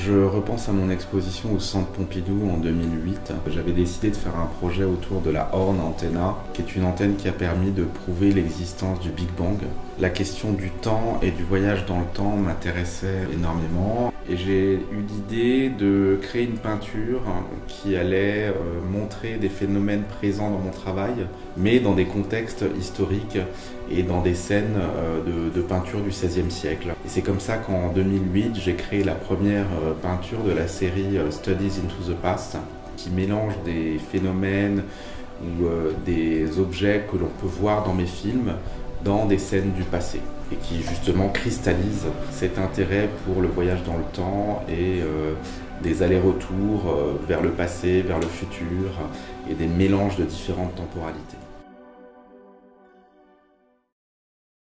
Je repense à mon exposition au Centre Pompidou en 2008. J'avais décidé de faire un projet autour de la Horn Antenna, qui est une antenne qui a permis de prouver l'existence du Big Bang. La question du temps et du voyage dans le temps m'intéressait énormément et j'ai eu l'idée de créer une peinture qui allait montrer des phénomènes présents dans mon travail, mais dans des contextes historiques et dans des scènes de peinture du XVIe siècle. Et c'est comme ça qu'en 2008, j'ai créé la première peinture de la série Studies into the Past, qui mélange des phénomènes ou des objets que l'on peut voir dans mes films dans des scènes du passé et qui justement cristallise cet intérêt pour le voyage dans le temps et des allers-retours vers le passé, vers le futur et des mélanges de différentes temporalités.